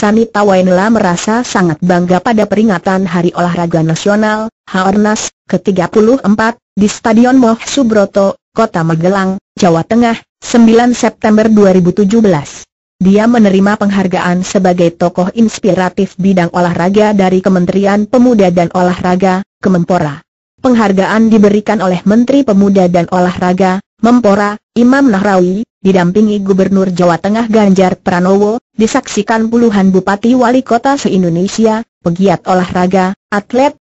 Sanita Wainela merasa sangat bangga pada peringatan Hari Olahraga Nasional, Haornas, ke-34, di Stadion Moh Subroto, Kota Magelang, Jawa Tengah, 9 September 2017. Dia menerima penghargaan sebagai tokoh inspiratif bidang olahraga dari Kementerian Pemuda dan Olahraga, Kemenpora. Penghargaan diberikan oleh Menteri Pemuda dan Olahraga, Mempora, Imam Nahrawi, didampingi Gubernur Jawa Tengah Ganjar Pranowo, disaksikan puluhan bupati wali kota se-Indonesia, pegiat olahraga, atlet,